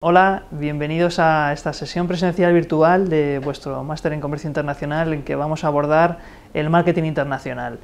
Hola, bienvenidos a esta sesión presencial virtual de vuestro máster en Comercio Internacional en que vamos a abordar el marketing internacional.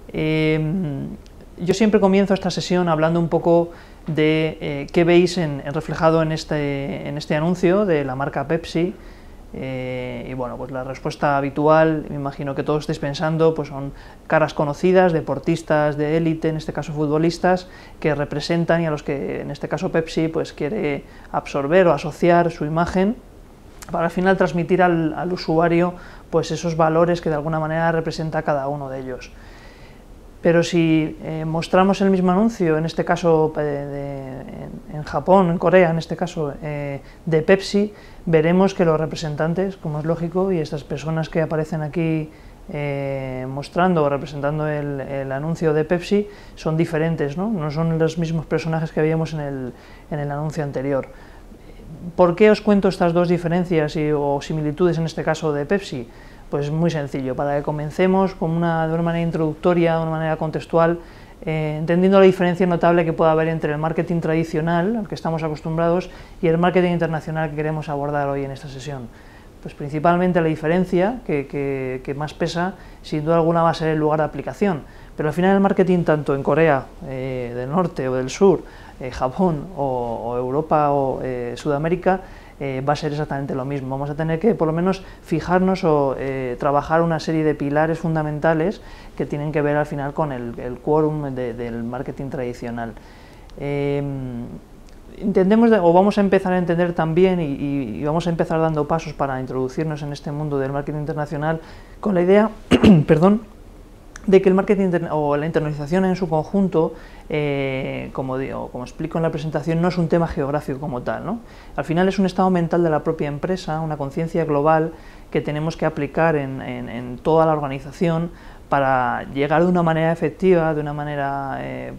Yo siempre comienzo esta sesión hablando un poco de qué veis reflejado en este anuncio de la marca Pepsi. Y bueno, pues la respuesta habitual, me imagino que todos estáis pensando, pues son caras conocidas, deportistas de élite, en este caso futbolistas, que representan y a los que, en este caso Pepsi, pues quiere absorber o asociar su imagen para al final transmitir al usuario pues esos valores que de alguna manera representa cada uno de ellos. Pero si mostramos el mismo anuncio, en este caso en Japón, en Corea, en este caso de Pepsi, veremos que los representantes, como es lógico, y estas personas que aparecen aquí mostrando o representando el anuncio de Pepsi, son diferentes, no son los mismos personajes que veíamos en el anuncio anterior. ¿Por qué os cuento estas dos diferencias o similitudes en este caso de Pepsi? Pues muy sencillo, para que comencemos de una manera introductoria, de una manera contextual, entendiendo la diferencia notable que puede haber entre el marketing tradicional, al que estamos acostumbrados, y el marketing internacional que queremos abordar hoy en esta sesión. Pues principalmente la diferencia que más pesa, sin duda alguna, va a ser el lugar de aplicación. Pero al final el marketing, tanto en Corea del Norte o del Sur, Japón o Europa o Sudamérica, va a ser exactamente lo mismo. Vamos a tener que, por lo menos, fijarnos o trabajar una serie de pilares fundamentales que tienen que ver al final con el quórum del marketing tradicional. Vamos a empezar a entender también y vamos a empezar dando pasos para introducirnos en este mundo del marketing internacional con la idea, perdón, de que el marketing o la internacionalización en su conjunto, como explico en la presentación, no es un tema geográfico como tal, ¿no? Al final es un estado mental de la propia empresa, una conciencia global que tenemos que aplicar en toda la organización para llegar de una manera efectiva, de una manera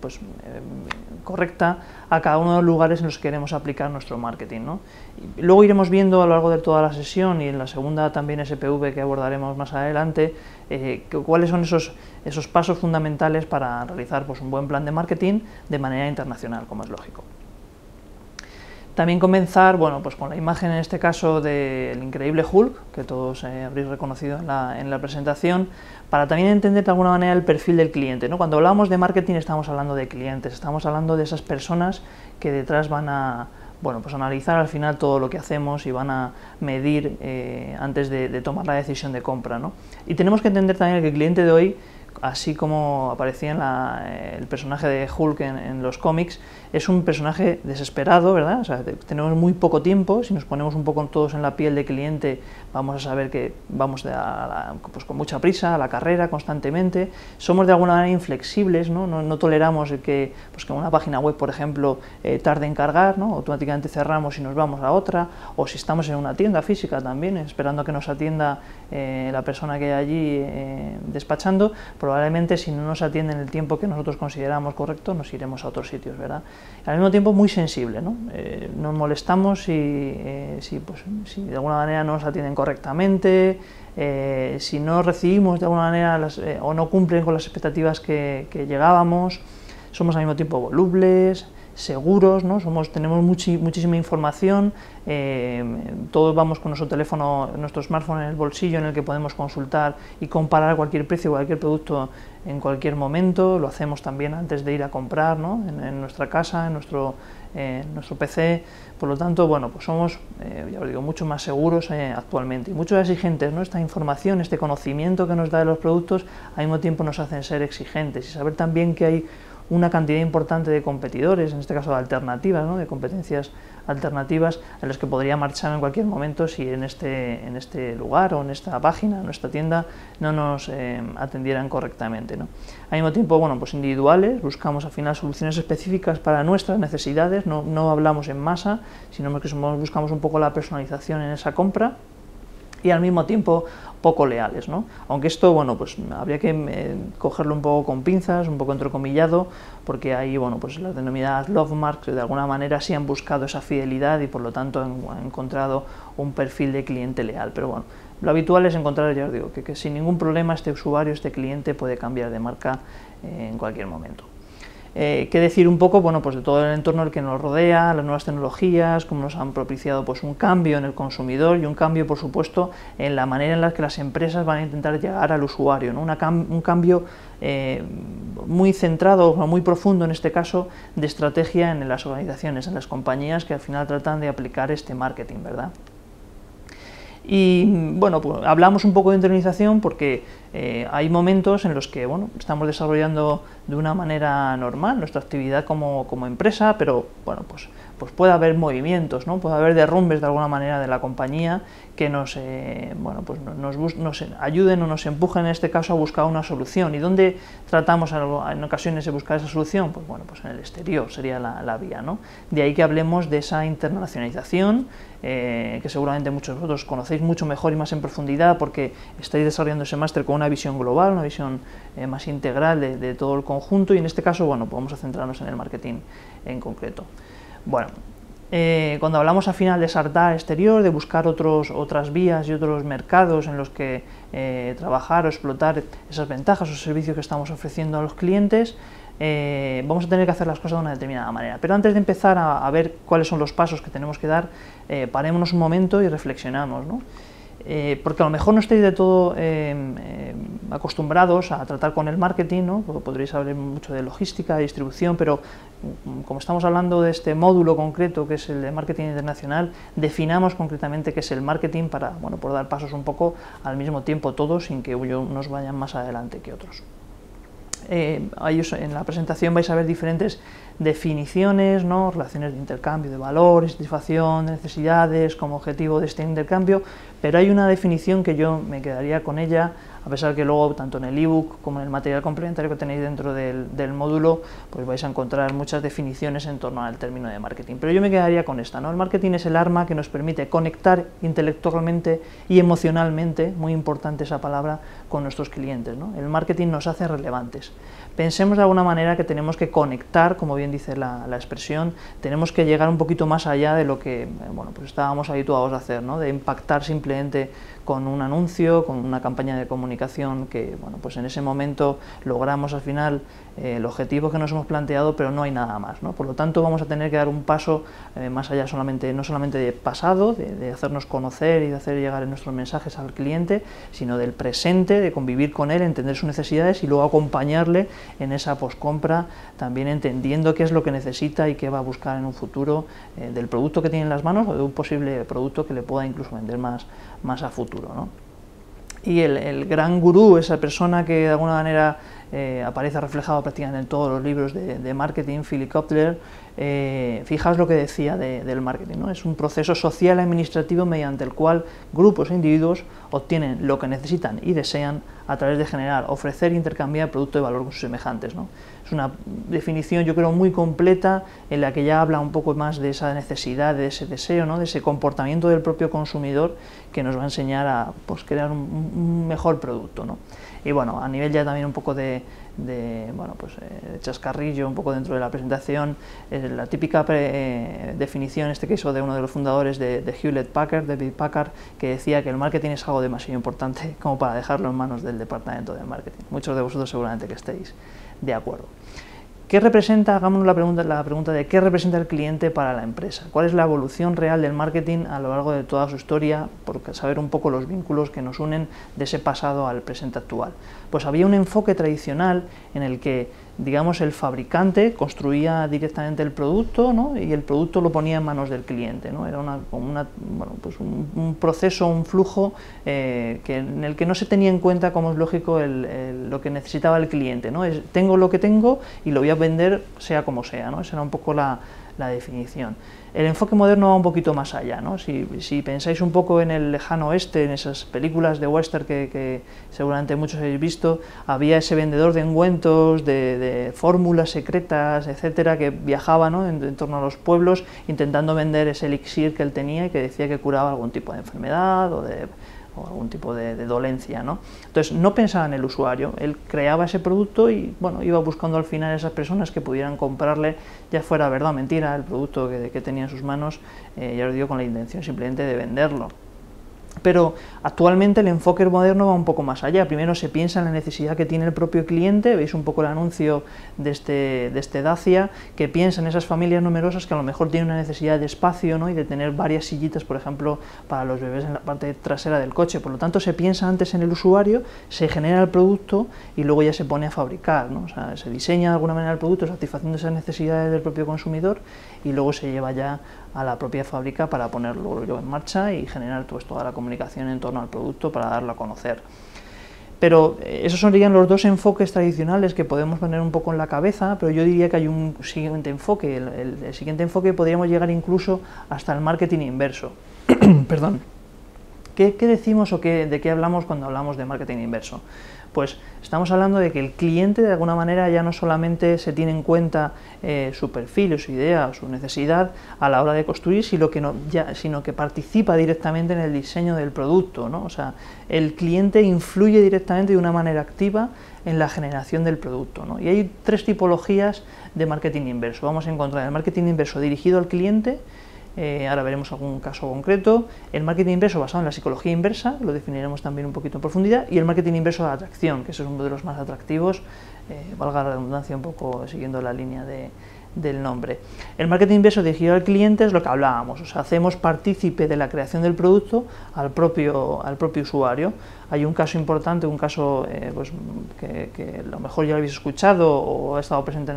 correcta, a cada uno de los lugares en los que queremos aplicar nuestro marketing, ¿no? Y luego iremos viendo a lo largo de toda la sesión y en la segunda también SPV que abordaremos más adelante, cuáles son esos pasos fundamentales para realizar un buen plan de marketing de manera internacional, como es lógico. También comenzar con la imagen, en este caso, del increíble Hulk, que todos habréis reconocido en la presentación, para también entender de alguna manera el perfil del cliente, ¿no? Cuando hablamos de marketing estamos hablando de clientes, estamos hablando de esas personas que detrás van a analizar al final todo lo que hacemos y van a medir antes de tomar la decisión de compra, ¿no? Y tenemos que entender también que el cliente de hoy, así como aparecía el personaje de Hulk en los cómics, es un personaje desesperado, ¿verdad? O sea, tenemos muy poco tiempo. Si nos ponemos un poco todos en la piel de cliente, vamos a saber que vamos con mucha prisa, a la carrera constantemente. Somos de alguna manera inflexibles, ¿no? No toleramos que una página web, por ejemplo, tarde en cargar, ¿no? Automáticamente cerramos y nos vamos a otra, o si estamos en una tienda física también, esperando a que nos atienda la persona que hay allí despachando, probablemente si no nos atienden el tiempo que nosotros consideramos correcto, nos iremos a otros sitios, ¿verdad? Al mismo tiempo muy sensible, ¿no? Nos molestamos si de alguna manera no nos atienden correctamente, si no recibimos de alguna manera o no cumplen con las expectativas que llegábamos. Somos al mismo tiempo volubles, seguros, ¿no? Tenemos muchísima información, todos vamos con nuestro teléfono, nuestro smartphone en el bolsillo, en el que podemos consultar y comparar cualquier precio, cualquier producto en cualquier momento. Lo hacemos también antes de ir a comprar, ¿no? en nuestra casa, en nuestro PC. Por lo tanto, somos, ya os digo, mucho más seguros actualmente y mucho más exigentes, ¿no? Esta información, este conocimiento que nos da de los productos, al mismo tiempo nos hacen ser exigentes y saber también que hay una cantidad importante de competidores, en este caso de alternativas, ¿no? De competencias alternativas en las que podría marchar en cualquier momento si en este lugar o en esta página, en nuestra tienda, no nos atendieran correctamente, ¿no? Al mismo tiempo, individuales, buscamos al final soluciones específicas para nuestras necesidades, no hablamos en masa, sino que buscamos un poco la personalización en esa compra, y al mismo tiempo poco leales, ¿no? Aunque esto, habría que cogerlo un poco con pinzas, un poco entrecomillado, porque hay, las denominadas love marks que de alguna manera sí han buscado esa fidelidad y por lo tanto han encontrado un perfil de cliente leal. Pero lo habitual es encontrar, ya os digo, que sin ningún problema este usuario, este cliente puede cambiar de marca en cualquier momento. ¿Qué decir un poco? Bueno, pues de todo el entorno que nos rodea, las nuevas tecnologías, cómo nos han propiciado pues un cambio en el consumidor y un cambio, por supuesto, en la manera en la que las empresas van a intentar llegar al usuario, ¿no? Un cambio muy centrado, muy profundo en este caso, de estrategia en las organizaciones, en las compañías que al final tratan de aplicar este marketing, ¿verdad? Y bueno, pues hablamos un poco de internalización porque hay momentos en los que bueno, estamos desarrollando de una manera normal nuestra actividad como empresa, pero bueno, pues puede haber movimientos, ¿no? Puede haber derrumbes de alguna manera de la compañía que nos ayuden o nos empujen en este caso a buscar una solución. ¿Y dónde tratamos en ocasiones de buscar esa solución? Pues bueno, pues en el exterior sería la vía, ¿no? De ahí que hablemos de esa internacionalización, que seguramente muchos de vosotros conocéis mucho mejor y más en profundidad porque estáis desarrollando ese máster con una visión global, una visión más integral de todo el conjunto, y en este caso, bueno, pues vamos a centrarnos en el marketing en concreto. Bueno, cuando hablamos al final de saltar exterior, de buscar otras vías y otros mercados en los que trabajar o explotar esas ventajas o servicios que estamos ofreciendo a los clientes, vamos a tener que hacer las cosas de una determinada manera. Pero antes de empezar a ver cuáles son los pasos que tenemos que dar, parémonos un momento y reflexionamos, ¿no? Porque a lo mejor no estáis de todo acostumbrados a tratar con el marketing, ¿no? Podréis hablar mucho de logística, de distribución, pero como estamos hablando de este módulo concreto que es el de marketing internacional, definamos concretamente qué es el marketing para, bueno, por dar pasos un poco al mismo tiempo todos sin que unos vayan más adelante que otros. En la presentación vais a ver diferentes definiciones, ¿no? Relaciones de intercambio de valores, satisfacción de necesidades como objetivo de este intercambio, pero hay una definición que yo me quedaría con ella, a pesar que luego tanto en el ebook como en el material complementario que tenéis dentro del módulo, pues vais a encontrar muchas definiciones en torno al término de marketing, pero yo me quedaría con esta, ¿no? El marketing es el arma que nos permite conectar intelectualmente y emocionalmente, muy importante esa palabra, con nuestros clientes, ¿no? El marketing nos hace relevantes. Pensemos de alguna manera que tenemos que conectar, como bien dice la expresión, tenemos que llegar un poquito más allá de lo que bueno, pues estábamos habituados a hacer, ¿no? De impactar simplemente con un anuncio, con una campaña de comunicación que, bueno, pues en ese momento logramos al final el objetivo que nos hemos planteado, pero no hay nada más, ¿no? Por lo tanto, vamos a tener que dar un paso más allá, no solamente de pasado, de hacernos conocer y de hacer llegar nuestros mensajes al cliente, sino del presente, de convivir con él, entender sus necesidades y luego acompañarle en esa poscompra, también entendiendo qué es lo que necesita y qué va a buscar en un futuro del producto que tiene en las manos o de un posible producto que le pueda incluso vender más a futuro, ¿no? Y el gran gurú, esa persona que de alguna manera aparece reflejado prácticamente en todos los libros de marketing, Philip Kotler, fijaos lo que decía del marketing, ¿no? Es un proceso social y administrativo mediante el cual grupos e individuos obtienen lo que necesitan y desean a través de generar, ofrecer e intercambiar producto de valor con sus semejantes, ¿no? Es una definición, yo creo, muy completa en la que ya habla un poco más de esa necesidad, de ese deseo, ¿no? De ese comportamiento del propio consumidor que nos va a enseñar a pues, crear un mejor producto, ¿no? Y bueno, a nivel ya también un poco de chascarrillo, un poco dentro de la presentación, la típica definición, en este caso de uno de los fundadores de Hewlett Packard, David Packard, que decía que el marketing es algo demasiado importante como para dejarlo en manos del departamento de marketing. Muchos de vosotros seguramente que estéis de acuerdo. ¿Qué representa? Hagámonos la pregunta de qué representa el cliente para la empresa. ¿Cuál es la evolución real del marketing a lo largo de toda su historia? Por saber un poco los vínculos que nos unen de ese pasado al presente actual. Pues había un enfoque tradicional en el que, digamos, el fabricante construía directamente el producto, ¿no? Y el producto lo ponía en manos del cliente, ¿no? Era un proceso, un flujo en el que no se tenía en cuenta, como es lógico, lo que necesitaba el cliente, ¿no? Tengo lo que tengo y lo voy a vender sea como sea, ¿no? Esa era un poco la definición. El enfoque moderno va un poquito más allá, ¿no? Si pensáis un poco en el lejano oeste, en esas películas de western que seguramente muchos habéis visto, había ese vendedor de ungüentos, de fórmulas secretas, etcétera, que viajaba, ¿no? en torno a los pueblos intentando vender ese elixir que él tenía y que decía que curaba algún tipo de enfermedad o algún tipo de dolencia, ¿no? Entonces no pensaba en el usuario, él creaba ese producto y bueno, iba buscando al final esas personas que pudieran comprarle, ya fuera verdad o mentira, el producto que tenía en sus manos, ya os digo, con la intención simplemente de venderlo. Pero actualmente el enfoque moderno va un poco más allá. Primero se piensa en la necesidad que tiene el propio cliente, veis un poco el anuncio de este Dacia, que piensa en esas familias numerosas que a lo mejor tienen una necesidad de espacio, ¿no? Y de tener varias sillitas, por ejemplo, para los bebés en la parte trasera del coche. Por lo tanto, se piensa antes en el usuario, se genera el producto y luego ya se pone a fabricar, ¿no? O sea, se diseña de alguna manera el producto satisfaciendo esas necesidades del propio consumidor y luego se lleva ya a la propia fábrica para ponerlo en marcha y generar pues, toda la comunicación en torno al producto para darlo a conocer. Pero esos serían los dos enfoques tradicionales que podemos poner un poco en la cabeza, pero yo diría que hay un siguiente enfoque. El siguiente enfoque podríamos llegar incluso hasta el marketing inverso. Perdón. ¿Qué decimos o de qué hablamos cuando hablamos de marketing inverso? Pues estamos hablando de que el cliente de alguna manera ya no solamente se tiene en cuenta su perfil, o su idea, o su necesidad a la hora de construir, sino que participa directamente en el diseño del producto, ¿no? O sea, el cliente influye directamente de una manera activa en la generación del producto, ¿no? Y hay tres tipologías de marketing inverso. Vamos a encontrar el marketing inverso dirigido al cliente. Ahora veremos algún caso concreto, el marketing inverso basado en la psicología inversa, lo definiremos también un poquito en profundidad, y el marketing inverso de atracción, que ese es uno de los más atractivos, valga la redundancia un poco siguiendo la línea del nombre. El marketing inverso dirigido al cliente es lo que hablábamos, o sea, hacemos partícipe de la creación del producto al propio usuario. Hay un caso importante, un caso pues, que a lo mejor ya lo habéis escuchado o ha estado presente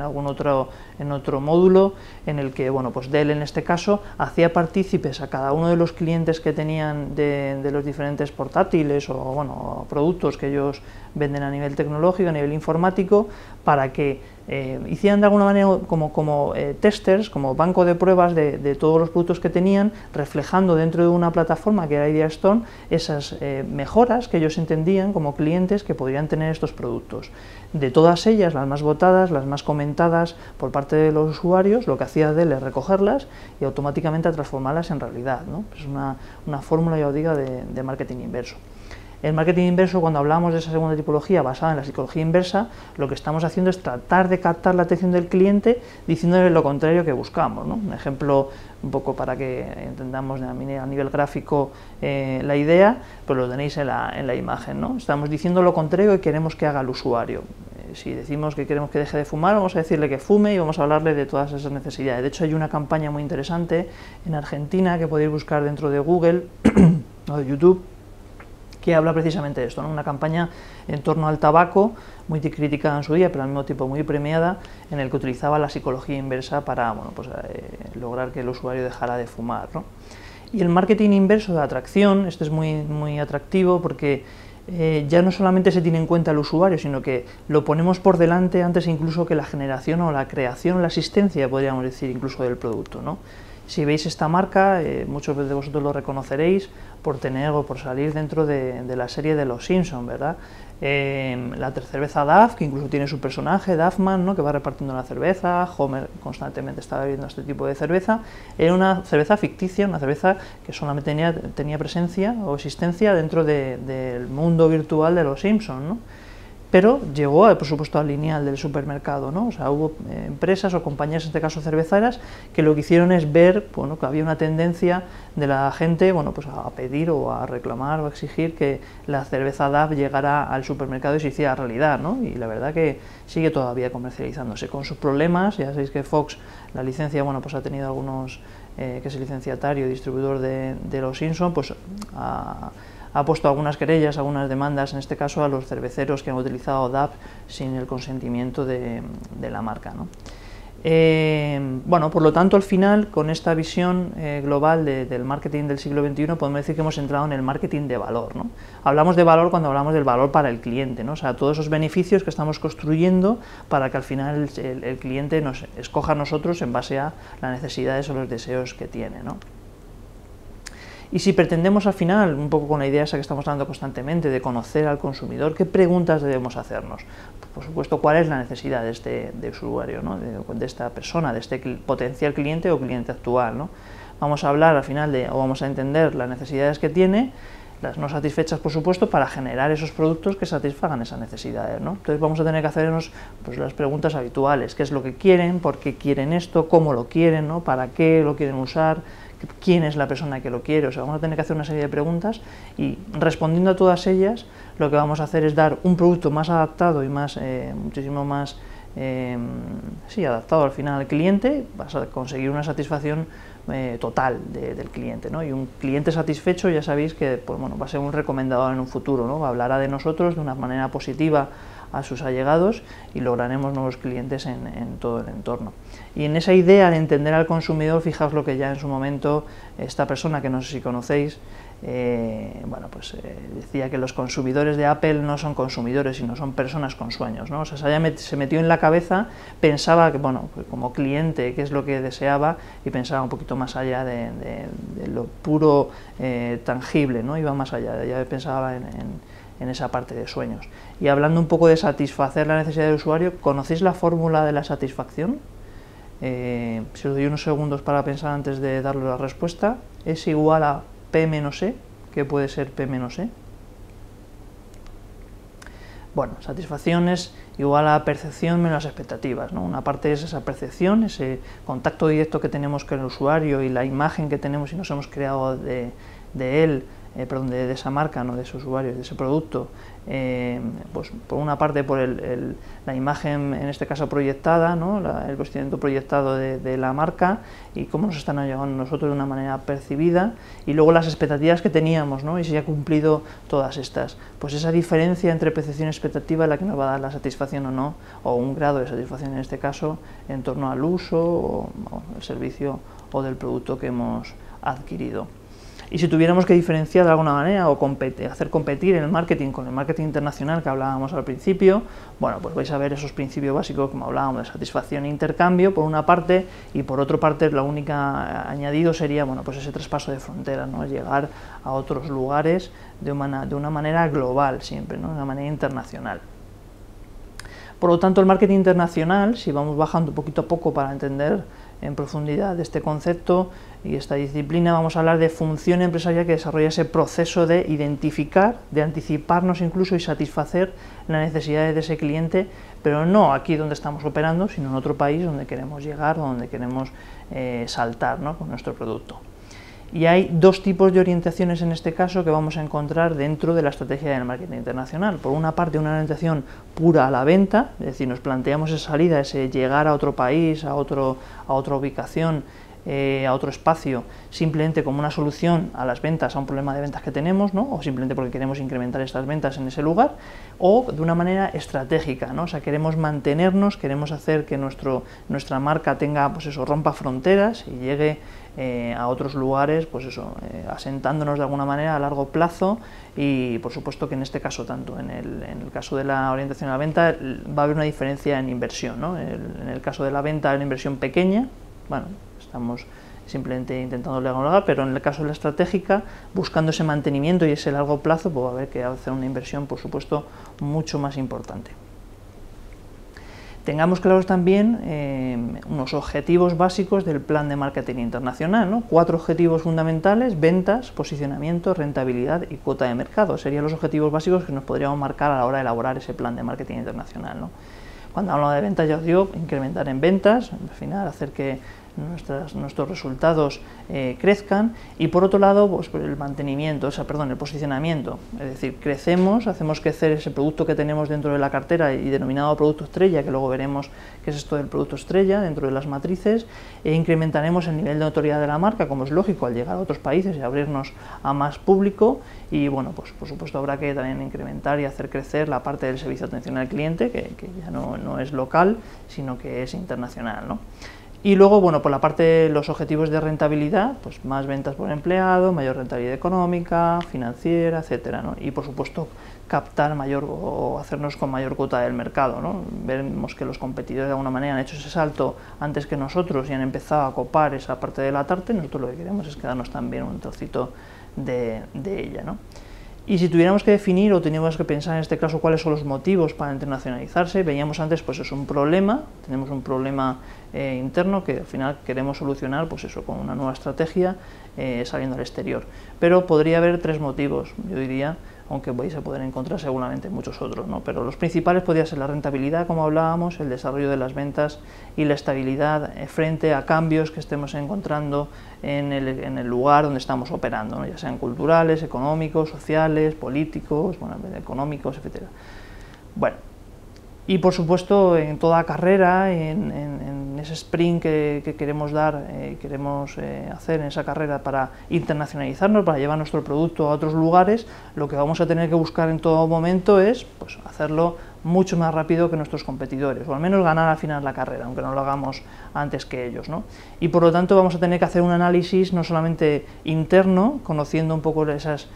en otro módulo, en el que bueno, pues Dell en este caso hacía partícipes a cada uno de los clientes que tenían de los diferentes portátiles o bueno, productos que ellos venden a nivel tecnológico, a nivel informático, para que hicieran de alguna manera como testers, como banco de pruebas de todos los productos que tenían, reflejando dentro de una plataforma que era Ideastone esas mejoras que ellos entendían como clientes que podrían tener estos productos. De todas ellas, las más votadas, las más comentadas por parte de los usuarios, lo que hacía Dell es recogerlas y automáticamente transformarlas en realidad, ¿no? Es una fórmula, ya os digo, de marketing inverso. El marketing inverso, cuando hablamos de esa segunda tipología basada en la psicología inversa, lo que estamos haciendo es tratar de captar la atención del cliente diciéndole lo contrario que buscamos, ¿no? Un ejemplo un poco para que entendamos a nivel gráfico la idea, pues lo tenéis en la imagen, ¿no? Estamos diciendo lo contrario que queremos que haga el usuario. Si decimos que queremos que deje de fumar, vamos a decirle que fume y vamos a hablarle de todas esas necesidades. De hecho, hay una campaña muy interesante en Argentina que podéis buscar dentro de Google o de YouTube, que habla precisamente de esto, ¿no? Una campaña en torno al tabaco, muy criticada en su día, pero al mismo tiempo muy premiada, en el que utilizaba la psicología inversa para bueno, pues, lograr que el usuario dejara de fumar, ¿no? Y el marketing inverso de atracción, este es muy atractivo porque ya no solamente se tiene en cuenta el usuario, sino que lo ponemos por delante antes incluso que la generación o la creación o la existencia, podríamos decir, incluso del producto, ¿no? Si veis esta marca, muchos de vosotros lo reconoceréis por tener o por salir dentro de la serie de Los Simpson, ¿verdad? La cerveza Duff, que incluso tiene su personaje, Duffman, ¿no? Que va repartiendo la cerveza, Homer constantemente está bebiendo este tipo de cerveza. Era una cerveza ficticia, una cerveza que solamente tenía presencia o existencia dentro del mundo virtual de Los Simpson, ¿no? Pero llegó, por supuesto, al lineal del supermercado, ¿no? O sea, hubo empresas o compañías, en este caso cerveceras, que lo que hicieron es ver, bueno, que había una tendencia de la gente, bueno, pues a pedir o a reclamar o a exigir que la cerveza Duff llegara al supermercado y se hiciera realidad, ¿no? Y la verdad que sigue todavía comercializándose con sus problemas. Ya sabéis que Fox, la licencia, bueno, pues ha tenido algunos, que es el licenciatario y distribuidor de Los Simpson, pues ha puesto algunas querellas, algunas demandas, en este caso a los cerveceros que han utilizado DAP sin el consentimiento de la marca, ¿no? Bueno, por lo tanto, al final, con esta visión global del marketing del siglo XXI, podemos decir que hemos entrado en el marketing de valor, ¿no? Hablamos de valor cuando hablamos del valor para el cliente, ¿no? O sea, todos esos beneficios que estamos construyendo para que al final el cliente nos escoja a nosotros en base a las necesidades o los deseos que tiene, ¿no? Y si pretendemos al final, un poco con la idea esa que estamos dando constantemente, de conocer al consumidor, ¿qué preguntas debemos hacernos? Por supuesto, ¿cuál es la necesidad de este usuario, ¿no? de esta persona, de este potencial cliente o cliente actual, ¿no? Vamos a hablar al final o vamos a entender las necesidades que tiene, las no satisfechas, por supuesto, para generar esos productos que satisfagan esas necesidades, ¿no? Entonces vamos a tener que hacernos pues, las preguntas habituales: ¿qué es lo que quieren? ¿Por qué quieren esto? ¿Cómo lo quieren? ¿No? ¿Para qué lo quieren usar? ¿Qué quién es la persona que lo quiere. O sea, vamos a tener que hacer una serie de preguntas y respondiendo a todas ellas, lo que vamos a hacer es dar un producto más adaptado y más, muchísimo más adaptado al final al cliente. Vas a conseguir una satisfacción total del cliente, ¿no? Y un cliente satisfecho, ya sabéis que pues, bueno, va a ser un recomendador en un futuro, ¿no? Hablará de nosotros de una manera positiva a sus allegados y lograremos nuevos clientes en todo el entorno. Y en esa idea de entender al consumidor, fijaos lo que ya en su momento esta persona, que no sé si conocéis, decía que los consumidores de Apple no son consumidores, sino son personas con sueños, ¿no? O sea, se metió en la cabeza, pensaba que, bueno, pues como cliente, qué es lo que deseaba, y pensaba un poquito más allá de lo puro tangible, ¿no? Iba más allá, ya pensaba en esa parte de sueños. Y hablando un poco de satisfacer la necesidad del usuario, ¿conocéis la fórmula de la satisfacción? Si os doy unos segundos para pensar antes de darle la respuesta, es igual a P menos E. ¿Qué puede ser P menos E? Bueno, satisfacción es igual a percepción menos las expectativas, ¿no? Una parte es esa percepción, ese contacto directo que tenemos con el usuario y la imagen que tenemos y nos hemos creado de él, de esa marca, ¿no? De ese usuario, de ese producto, pues por una parte por la imagen, en este caso proyectada, ¿no? El posicionamiento proyectado de la marca y cómo nos están llegando a nosotros de una manera percibida, y luego las expectativas que teníamos, ¿no? Y si ha cumplido todas estas. Pues esa diferencia entre percepción y expectativa es la que nos va a dar la satisfacción o no, o un grado de satisfacción en este caso, en torno al uso o el servicio o del producto que hemos adquirido. Y si tuviéramos que diferenciar de alguna manera o hacer competir el marketing con el marketing internacional que hablábamos al principio, bueno, pues vais a ver esos principios básicos como hablábamos de satisfacción e intercambio por una parte, y por otra parte la única añadido sería, bueno, pues ese traspaso de fronteras, ¿no? Llegar a otros lugares de una manera global siempre, ¿no? De una manera internacional. Por lo tanto, el marketing internacional, si vamos bajando poquito a poco para entender en profundidad de este concepto y esta disciplina, vamos a hablar de función empresarial que desarrolla ese proceso de identificar, de anticiparnos incluso y satisfacer las necesidades de ese cliente, pero no aquí donde estamos operando, sino en otro país donde queremos llegar, donde queremos saltar, ¿no? Con nuestro producto. Y hay dos tipos de orientaciones en este caso que vamos a encontrar dentro de la estrategia del marketing internacional. Por una parte, una orientación pura a la venta, es decir, nos planteamos esa salida, ese llegar a otro país, a otra ubicación, a otro espacio, simplemente como una solución a las ventas, a un problema de ventas que tenemos, ¿no? O simplemente porque queremos incrementar estas ventas en ese lugar, o de una manera estratégica, ¿no? O sea, queremos mantenernos, queremos hacer que nuestra marca tenga, pues eso, rompa fronteras y llegue a otros lugares, pues eso, asentándonos de alguna manera a largo plazo. Y por supuesto que en este caso, tanto en el caso de la orientación a la venta, va a haber una diferencia en inversión, ¿no? En el caso de la venta hay una inversión pequeña, bueno, estamos simplemente intentando lograr, pero en el caso de la estratégica, buscando ese mantenimiento y ese largo plazo, pues va a haber que hacer una inversión, por supuesto, mucho más importante. Tengamos claros también unos objetivos básicos del plan de marketing internacional, ¿no? 4 objetivos fundamentales: ventas, posicionamiento, rentabilidad y cuota de mercado. Serían los objetivos básicos que nos podríamos marcar a la hora de elaborar ese plan de marketing internacional, ¿no? Cuando hablo de ventas, ya os digo, incrementar en ventas, al final hacer que nuestros resultados crezcan, y por otro lado, pues el mantenimiento, el posicionamiento, es decir, crecemos, hacemos crecer ese producto que tenemos dentro de la cartera y denominado producto estrella, que luego veremos qué es esto del producto estrella dentro de las matrices, e incrementaremos el nivel de notoriedad de la marca, como es lógico, al llegar a otros países y abrirnos a más público. Y bueno, pues por supuesto habrá que también incrementar y hacer crecer la parte del servicio de atención al cliente, que ya no es local, sino que es internacional, ¿no? Y luego, bueno, por la parte de los objetivos de rentabilidad, pues más ventas por empleado, mayor rentabilidad económica, financiera, etcétera, ¿no? Y por supuesto captar mayor o hacernos con mayor cuota del mercado, ¿no? Vemos que los competidores de alguna manera han hecho ese salto antes que nosotros y han empezado a copar esa parte de la tarta, y nosotros lo que queremos es quedarnos también un trocito de ella, ¿no? Y si tuviéramos que definir o teníamos que pensar en este caso cuáles son los motivos para internacionalizarse, veíamos antes, pues es un problema, tenemos un problema interno que al final queremos solucionar, pues eso, con una nueva estrategia saliendo al exterior. Pero podría haber 3 motivos, yo diría, aunque vais a poder encontrar seguramente muchos otros, ¿no? Pero los principales podrían ser la rentabilidad, como hablábamos, el desarrollo de las ventas y la estabilidad frente a cambios que estemos encontrando en el lugar donde estamos operando, ¿no? Ya sean culturales, económicos, sociales, políticos, bueno, económicos, etcétera. Bueno, y por supuesto en toda carrera, en ese sprint que queremos dar, queremos hacer en esa carrera para internacionalizarnos, para llevar nuestro producto a otros lugares, lo que vamos a tener que buscar en todo momento es pues, hacerlo mucho más rápido que nuestros competidores, o al menos ganar al final la carrera, aunque no lo hagamos antes que ellos, ¿no? Y por lo tanto vamos a tener que hacer un análisis no solamente interno, conociendo un poco esos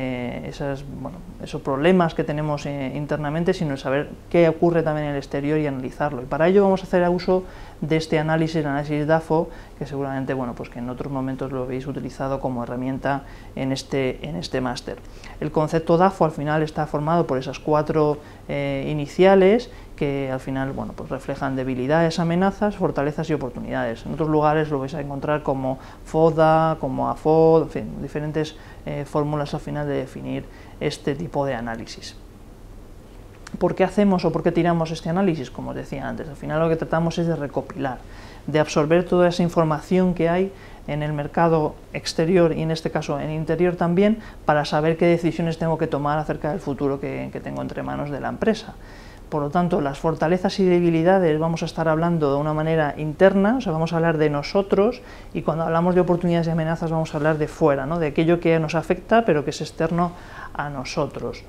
problemas que tenemos internamente, sino saber qué ocurre también en el exterior y analizarlo. Y para ello vamos a hacer uso de este análisis, el análisis DAFO, que seguramente, bueno, pues que en otros momentos lo habéis utilizado como herramienta en este máster. El concepto DAFO al final está formado por esas 4 iniciales que al final, bueno, pues reflejan debilidades, amenazas, fortalezas y oportunidades. En otros lugares lo vais a encontrar como FODA, como AFOD, en fin, diferentes fórmulas al final de definir este tipo de análisis. ¿Por qué hacemos o por qué tiramos este análisis? Como os decía antes, al final lo que tratamos es de recopilar, de absorber toda esa información que hay en el mercado exterior y en este caso en interior también, para saber qué decisiones tengo que tomar acerca del futuro que tengo entre manos de la empresa. Por lo tanto, las fortalezas y debilidades vamos a estar hablando de una manera interna, o sea, vamos a hablar de nosotros, y cuando hablamos de oportunidades y amenazas vamos a hablar de fuera, ¿no? De aquello que nos afecta pero que es externo a nosotros.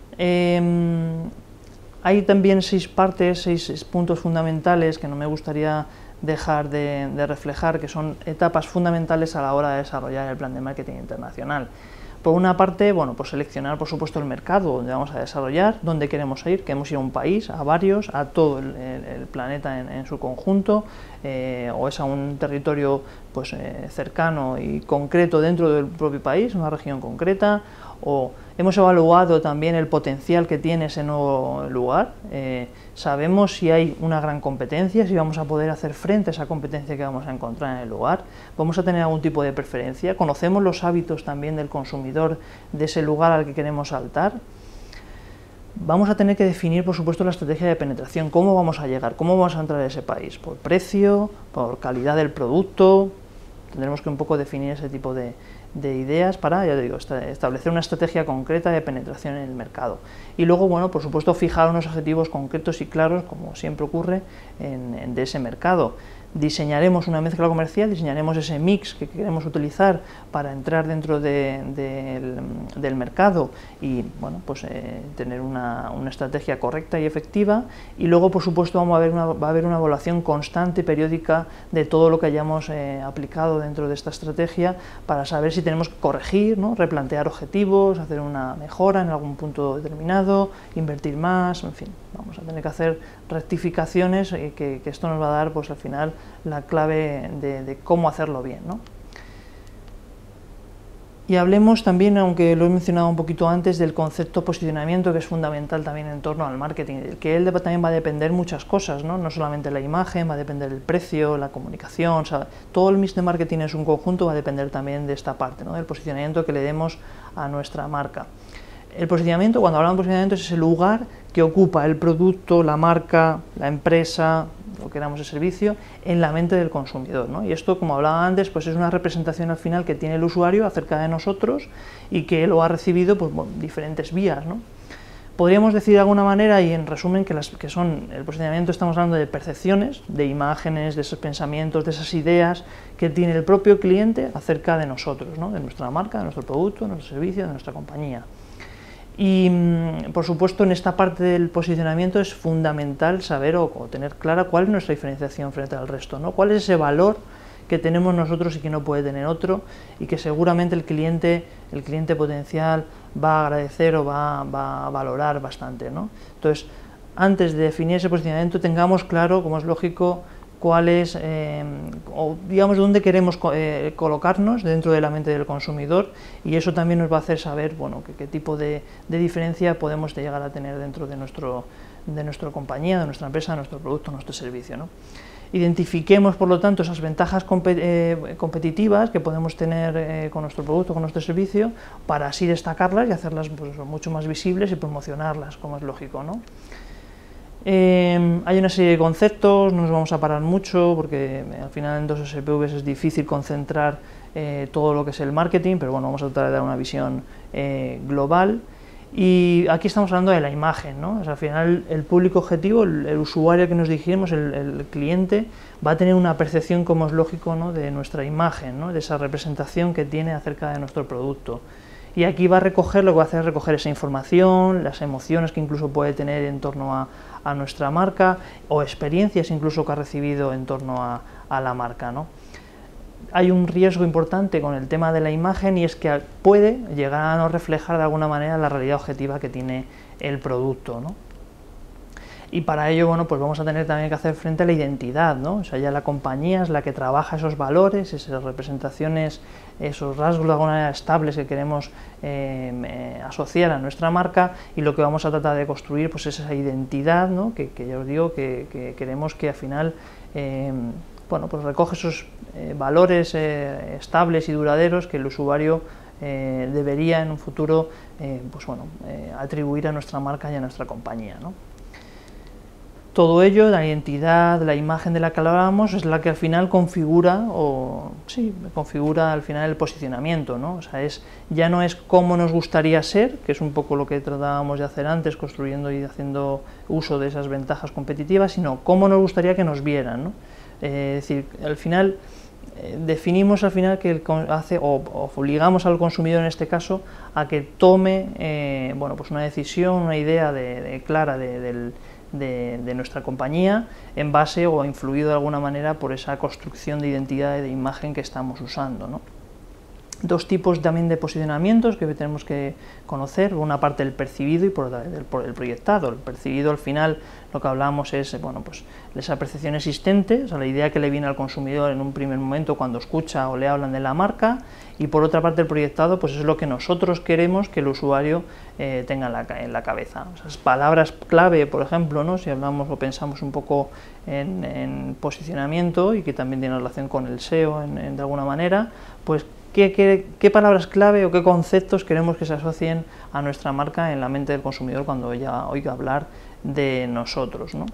Hay también 6 partes, 6 puntos fundamentales que no me gustaría dejar de reflejar, que son etapas fundamentales a la hora de desarrollar el plan de marketing internacional. Por una parte, bueno, pues seleccionar por supuesto el mercado donde vamos a desarrollar, dónde queremos ir a un país, a varios, a todo el planeta en su conjunto, o es a un territorio pues, cercano y concreto dentro del propio país, una región concreta, o hemos evaluado también el potencial que tiene ese nuevo lugar, sabemos si hay una gran competencia, si vamos a poder hacer frente a esa competencia que vamos a encontrar en el lugar, vamos a tener algún tipo de preferencia, conocemos los hábitos también del consumidor de ese lugar al que queremos saltar. Vamos a tener que definir, por supuesto, la estrategia de penetración, cómo vamos a llegar, cómo vamos a entrar a ese país, por precio, por calidad del producto. Tendremos que un poco definir ese tipo de ideas para, ya digo, establecer una estrategia concreta de penetración en el mercado. Y luego, bueno, por supuesto, fijar unos objetivos concretos y claros, como siempre ocurre, de ese mercado. Diseñaremos una mezcla comercial, diseñaremos ese mix que queremos utilizar para entrar dentro del mercado y, bueno, pues tener una estrategia correcta y efectiva, y luego, por supuesto, va a haber una evaluación constante y periódica de todo lo que hayamos aplicado dentro de esta estrategia para saber si tenemos que corregir, ¿no? Replantear objetivos, hacer una mejora en algún punto determinado, invertir más, en fin, vamos a tener que hacer rectificaciones que esto nos va a dar, pues al final, la clave de cómo hacerlo bien, ¿no? Y hablemos también, aunque lo he mencionado un poquito antes, del concepto posicionamiento, que es fundamental también en torno al marketing, del que él también va a depender muchas cosas, ¿no? No solamente la imagen, va a depender el precio, la comunicación, o sea, todo el mix de marketing en su conjunto va a depender también de esta parte, ¿no? Del posicionamiento que le demos a nuestra marca. El posicionamiento, cuando hablamos de posicionamiento, es ese lugar que ocupa el producto, la marca, la empresa, lo que queramos el servicio, en la mente del consumidor, ¿no? Y esto, como hablaba antes, pues es una representación al final que tiene el usuario acerca de nosotros y que lo ha recibido por diferentes vías, ¿no? Podríamos decir de alguna manera, y en resumen, que son el posicionamiento, estamos hablando de percepciones, de imágenes, de esos pensamientos, de esas ideas que tiene el propio cliente acerca de nosotros, ¿no? De nuestra marca, de nuestro producto, de nuestro servicio, de nuestra compañía. Y, por supuesto, en esta parte del posicionamiento es fundamental saber o tener clara cuál es nuestra diferenciación frente al resto, ¿no? Cuál es ese valor que tenemos nosotros y que no puede tener otro, y que seguramente el cliente potencial va a agradecer o va a valorar bastante, ¿no? Entonces, antes de definir ese posicionamiento, tengamos claro, como es lógico, cuál es, o digamos, dónde queremos colocarnos dentro de la mente del consumidor, y eso también nos va a hacer saber, bueno, qué tipo de diferencia podemos llegar a tener dentro de nuestra compañía, de nuestra empresa, de nuestro producto, nuestro servicio, ¿no? Identifiquemos, por lo tanto, esas ventajas competitivas que podemos tener con nuestro producto, con nuestro servicio, para así destacarlas y hacerlas pues, mucho más visibles y promocionarlas, como es lógico, ¿no? Hay una serie de conceptos, no nos vamos a parar mucho, porque al final en 2 SPVs es difícil concentrar todo lo que es el marketing, pero bueno, vamos a tratar de dar una visión global. Y aquí estamos hablando de la imagen, ¿no? O sea, al final el público objetivo, el usuario que nos dirigimos, el cliente, va a tener una percepción, como es lógico, ¿no?, de nuestra imagen, ¿no?, de esa representación que tiene acerca de nuestro producto. Y aquí va a recoger, lo que va a hacer es recoger esa información, las emociones que incluso puede tener en torno a nuestra marca, o experiencias incluso que ha recibido en torno a la marca, ¿no? Hay un riesgo importante con el tema de la imagen, y es que puede llegar a no reflejar de alguna manera la realidad objetiva que tiene el producto, ¿no? Y para ello, bueno, pues vamos a tener también que hacer frente a la identidad, ¿no? O sea, ya la compañía es la que trabaja esos valores, esas representaciones, esos rasgos de alguna manera estables que queremos asociar a nuestra marca, y lo que vamos a tratar de construir pues es esa identidad, ¿no?, que ya os digo que queremos que al final bueno, pues recoge esos valores estables y duraderos que el usuario debería en un futuro pues bueno, atribuir a nuestra marca y a nuestra compañía, ¿no? Todo ello, la identidad, la imagen de la que hablábamos, es la que al final configura, configura al final el posicionamiento, ¿no? O sea, ya no es cómo nos gustaría ser, que es un poco lo que tratábamos de hacer antes, construyendo y haciendo uso de esas ventajas competitivas, sino cómo nos gustaría que nos vieran, ¿no? Es decir, al final definimos al final que o obligamos al consumidor en este caso a que tome bueno, pues una decisión, una idea clara de nuestra compañía en base o influido de alguna manera por esa construcción de identidad y de imagen que estamos usando, ¿no? 2 tipos también de posicionamientos que tenemos que conocer, por una parte el percibido y por otra el proyectado. El percibido, al final, lo que hablamos es bueno, pues esa percepción existente, o sea, la idea que le viene al consumidor en un primer momento cuando escucha o le hablan de la marca, y por otra parte el proyectado, pues es lo que nosotros queremos que el usuario tenga en la cabeza. O sea, las palabras clave, por ejemplo, ¿no?, si hablamos o pensamos un poco en posicionamiento, y que también tiene relación con el SEO de alguna manera, pues ¿qué palabras clave o qué conceptos queremos que se asocien a nuestra marca en la mente del consumidor cuando ella oiga hablar de nosotros, ¿no?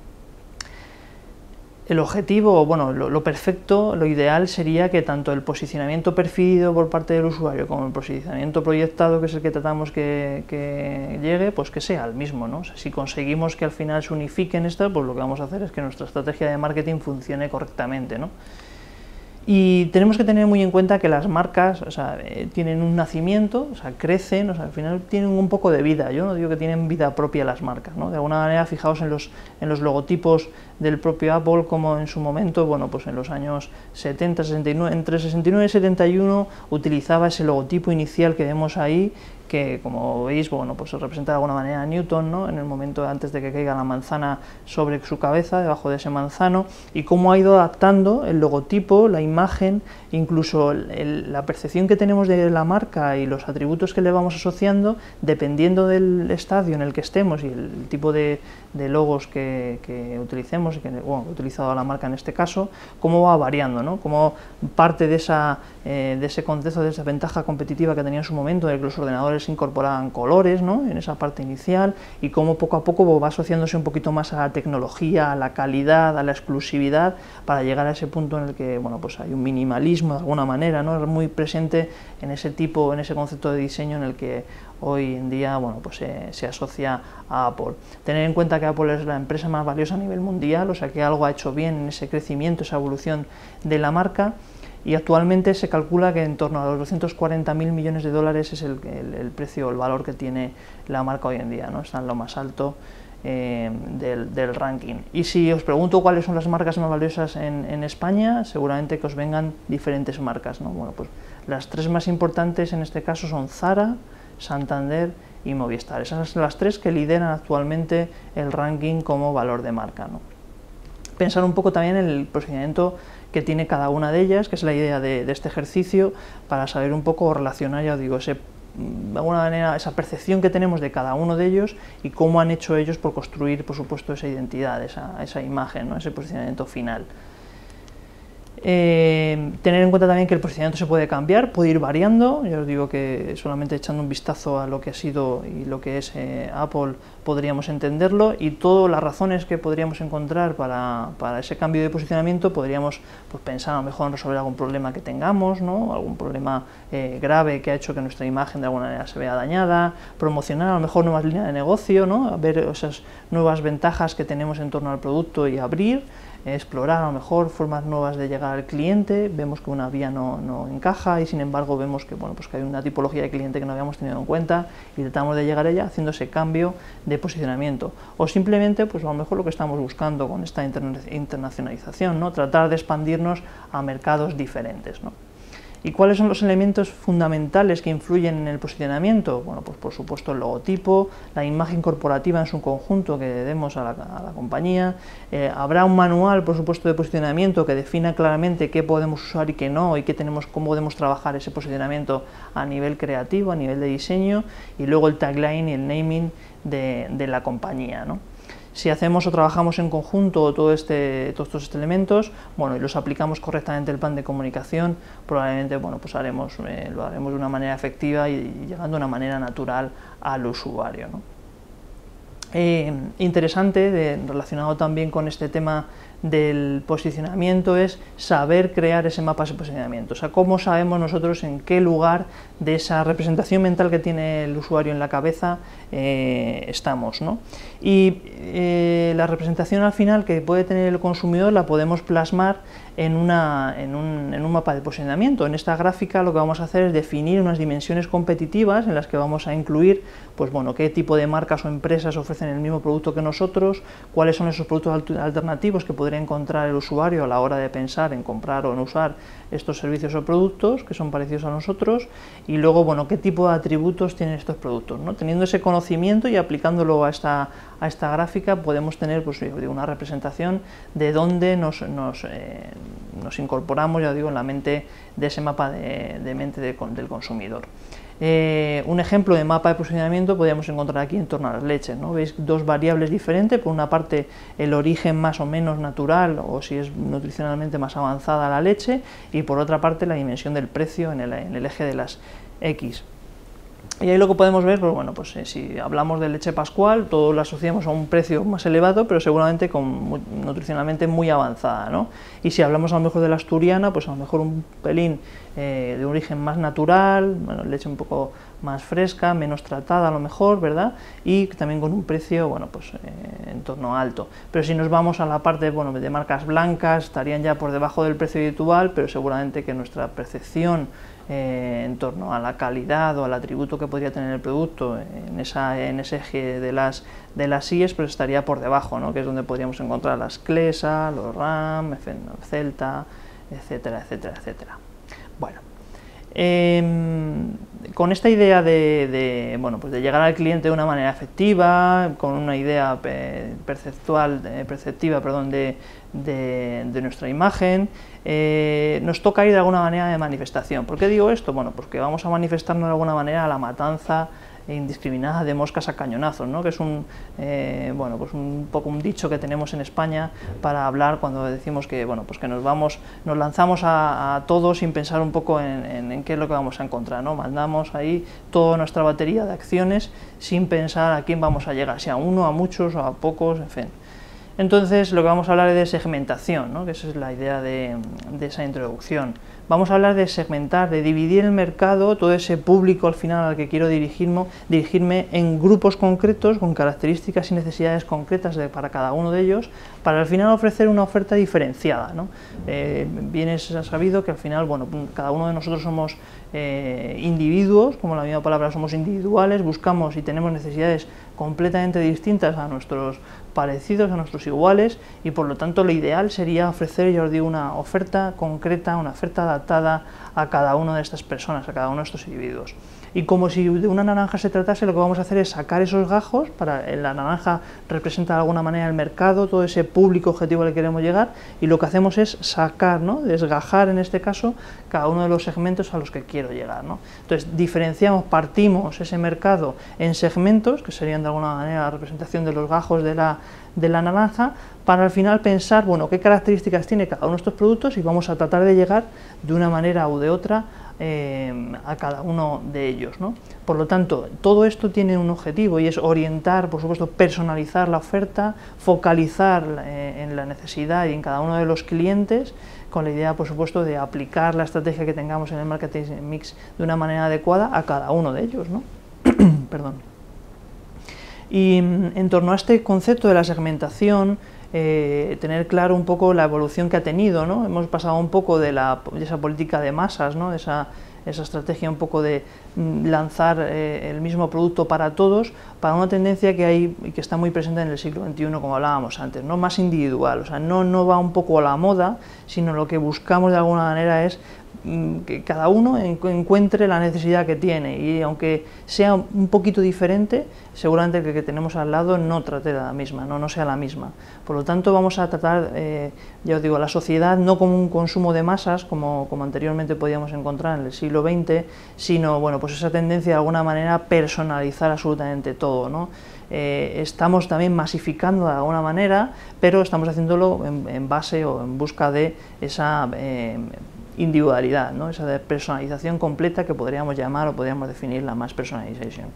El objetivo, bueno, lo perfecto, lo ideal sería que tanto el posicionamiento percibido por parte del usuario como el posicionamiento proyectado, que es el que tratamos que llegue, pues que sea el mismo, ¿no? O sea, si conseguimos que al final se unifiquen esto, pues lo que vamos a hacer es que nuestra estrategia de marketing funcione correctamente, ¿no? Y tenemos que tener muy en cuenta que las marcas, o sea, tienen un nacimiento, o sea, crecen, o sea, al final tienen un poco de vida. Yo no digo que tienen vida propia las marcas, ¿no? De alguna manera, fijaos en los logotipos del propio Apple, como en su momento, bueno, pues en los años 70, 69, entre 69 y 71, utilizaba ese logotipo inicial que vemos ahí, que como veis, bueno, pues representa de alguna manera a Newton, ¿no?, en el momento antes de que caiga la manzana sobre su cabeza, debajo de ese manzano, y cómo ha ido adaptando el logotipo, la imagen, incluso la percepción que tenemos de la marca y los atributos que le vamos asociando, dependiendo del estadio en el que estemos y el tipo de logos que utilicemos, y que he utilizado la marca en este caso, cómo va variando, ¿no?, cómo parte de ese concepto, de esa ventaja competitiva que tenía en su momento, de que los ordenadores incorporaban colores, ¿no?, en esa parte inicial, y cómo poco a poco va asociándose un poquito más a la tecnología, a la calidad, a la exclusividad, para llegar a ese punto en el que, bueno, pues hay un minimalismo de alguna manera, ¿no?, es muy presente en ese concepto de diseño en el que hoy en día, bueno, pues se asocia a Apple. Tener en cuenta que Apple es la empresa más valiosa a nivel mundial, o sea que algo ha hecho bien en ese crecimiento, esa evolución de la marca, y actualmente se calcula que en torno a los 240.000 millones de dólares es el precio, el valor que tiene la marca hoy en día, ¿no? Está en lo más alto del ranking. Y si os pregunto cuáles son las marcas más valiosas en España, seguramente que os vengan diferentes marcas, ¿no? Bueno, pues las 3 más importantes en este caso son Zara, Santander y Movistar. Esas son las 3 que lideran actualmente el ranking como valor de marca, ¿no? Pensar un poco también en el posicionamiento que tiene cada una de ellas, que es la idea de este ejercicio, para saber un poco relacionar, ya os digo, ese de alguna manera, esa percepción que tenemos de cada uno de ellos y cómo han hecho ellos por construir, por supuesto, esa identidad, esa imagen, ¿no? Ese posicionamiento final. Tener en cuenta también que el posicionamiento se puede cambiar, puede ir variando. Ya os digo que solamente echando un vistazo a lo que ha sido y lo que es Apple podríamos entenderlo, y todas las razones que podríamos encontrar para ese cambio de posicionamiento. Podríamos pues, pensar a lo mejor en resolver algún problema que tengamos, ¿no? Algún problema grave que ha hecho que nuestra imagen de alguna manera se vea dañada, promocionar a lo mejor nuevas líneas de negocio, ¿no? Ver esas nuevas ventajas que tenemos en torno al producto y abrir, explorar a lo mejor formas nuevas de llegar al cliente. Vemos que una vía no encaja y sin embargo vemos que, bueno, pues que hay una tipología de cliente que no habíamos tenido en cuenta y tratamos de llegar a ella haciendo ese cambio de posicionamiento. O simplemente, pues a lo mejor lo que estamos buscando con esta internacionalización, ¿no? Tratar de expandirnos a mercados diferentes, ¿no? ¿Y cuáles son los elementos fundamentales que influyen en el posicionamiento? Bueno, pues por supuesto el logotipo, la imagen corporativa en su conjunto que demos a la compañía. Habrá un manual, por supuesto, de posicionamiento que defina claramente qué podemos usar y qué no, y cómo podemos trabajar ese posicionamiento a nivel creativo, a nivel de diseño, y luego el tagline y el naming de la compañía, ¿no? Si hacemos o trabajamos en conjunto todos estos elementos, bueno, y los aplicamos correctamente el plan de comunicación, probablemente, bueno, pues lo haremos de una manera efectiva y llegando de una manera natural al usuario, ¿no? Interesante, relacionado también con este tema del posicionamiento, es saber crear ese mapa de posicionamiento. O sea, cómo sabemos nosotros en qué lugar de esa representación mental que tiene el usuario en la cabeza estamos, ¿no? Y la representación al final que puede tener el consumidor la podemos plasmar en un mapa de posicionamiento. En esta gráfica lo que vamos a hacer es definir unas dimensiones competitivas en las que vamos a incluir, pues bueno, qué tipo de marcas o empresas ofrecen el mismo producto que nosotros, cuáles son esos productos alternativos que podría encontrar el usuario a la hora de pensar en comprar o en usar estos servicios o productos que son parecidos a nosotros, y luego, bueno, qué tipo de atributos tienen estos productos, ¿no? Teniendo ese conocimiento y aplicándolo a esta gráfica podemos tener, pues, una representación de dónde nos incorporamos, ya digo, en la mente de ese mapa de mente del consumidor. Un ejemplo de mapa de posicionamiento podríamos encontrar aquí en torno a las leches, ¿no? Veis dos variables diferentes, por una parte el origen más o menos natural o si es nutricionalmente más avanzada la leche, y por otra parte la dimensión del precio en el eje de las X. Y ahí lo que podemos ver, pues bueno, pues si hablamos de leche pascual, todo lo asociamos a un precio más elevado, pero seguramente nutricionalmente muy avanzada, ¿no? Y si hablamos a lo mejor de la asturiana, pues a lo mejor un pelín de origen más natural, bueno, leche un poco más fresca, menos tratada a lo mejor, ¿verdad? Y también con un precio, bueno, pues en torno alto. Pero si nos vamos a la parte, bueno, de marcas blancas, estarían ya por debajo del precio habitual, pero seguramente que nuestra percepción en torno a la calidad o al atributo que podría tener el producto en ese eje de las IES, pues estaría por debajo, ¿no? Que es donde podríamos encontrar las Clesa, los RAM, Celta, etcétera, etcétera, etcétera. Bueno, con esta idea bueno, pues de llegar al cliente de una manera efectiva, con una idea perceptiva de nuestra imagen, nos toca ir de alguna manera de manifestación. ¿Por qué digo esto? Bueno, porque vamos a manifestarnos de alguna manera a la matanza indiscriminada de moscas a cañonazos, ¿no? Que es bueno, pues un poco un dicho que tenemos en España para hablar cuando decimos que, bueno, pues que nos lanzamos a todo sin pensar un poco en qué es lo que vamos a encontrar, ¿no? Mandamos ahí toda nuestra batería de acciones sin pensar a quién vamos a llegar, si a uno, a muchos o a pocos, en fin. Entonces lo que vamos a hablar es de segmentación, ¿no? Que esa es la idea de esa introducción. Vamos a hablar de segmentar, de dividir el mercado, todo ese público al final al que quiero dirigirme en grupos concretos, con características y necesidades concretas para cada uno de ellos, para al final ofrecer una oferta diferenciada, ¿no? Bien es sabido que al final, bueno, cada uno de nosotros somos individuos, como la misma palabra, somos individuales, buscamos y tenemos necesidades completamente distintas a nuestros parecidos, a nuestros iguales, y por lo tanto lo ideal sería ofrecer, ya os digo, una oferta concreta, una oferta adaptada a cada una de estas personas, a cada uno de estos individuos. Y como si de una naranja se tratase, lo que vamos a hacer es sacar esos gajos, la naranja representa de alguna manera el mercado, todo ese público objetivo al que queremos llegar, y lo que hacemos es sacar, ¿no?, desgajar en este caso, cada uno de los segmentos a los que quiero llegar, ¿no? Entonces diferenciamos, partimos ese mercado en segmentos, que serían de alguna manera la representación de los gajos de la naranja, para al final pensar, bueno, qué características tiene cada uno de estos productos y vamos a tratar de llegar de una manera u de otra a cada uno de ellos, ¿no? Por lo tanto, todo esto tiene un objetivo y es orientar, por supuesto, personalizar la oferta, focalizar en la necesidad y en cada uno de los clientes, con la idea, por supuesto, de aplicar la estrategia que tengamos en el marketing mix de una manera adecuada a cada uno de ellos, ¿no? Perdón. Y en torno a este concepto de la segmentación, tener claro un poco la evolución que ha tenido, ¿no? Hemos pasado un poco de esa política de masas, ¿no?, esa estrategia un poco de lanzar el mismo producto para todos, para una tendencia que hay y que está muy presente en el siglo XXI, como hablábamos antes, ¿no?, más individual, o sea, no va un poco a la moda, sino lo que buscamos de alguna manera es que cada uno encuentre la necesidad que tiene, y aunque sea un poquito diferente, seguramente el que tenemos al lado no trate la misma, no sea la misma. Por lo tanto, vamos a tratar, ya os digo, la sociedad no como un consumo de masas, como anteriormente podíamos encontrar en el siglo XX, sino, bueno, pues esa tendencia de alguna manera a personalizar absolutamente todo, ¿no? Estamos también masificando de alguna manera, pero estamos haciéndolo en base o en busca de esa individualidad, ¿no?, esa de personalización completa que podríamos llamar o podríamos definir la mass personalization.